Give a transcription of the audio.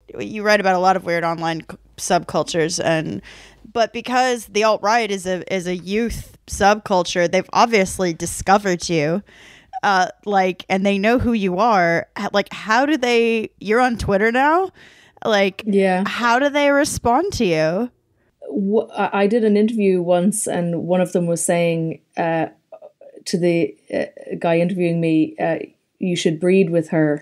you write about a lot of weird online subcultures, but because the alt-right is a youth subculture, they've obviously discovered you, and they know who you are. Like, how do they? You're on Twitter now. Like, yeah. How do they respond to you? I did an interview once, and one of them was saying to the guy interviewing me, you should breed with her.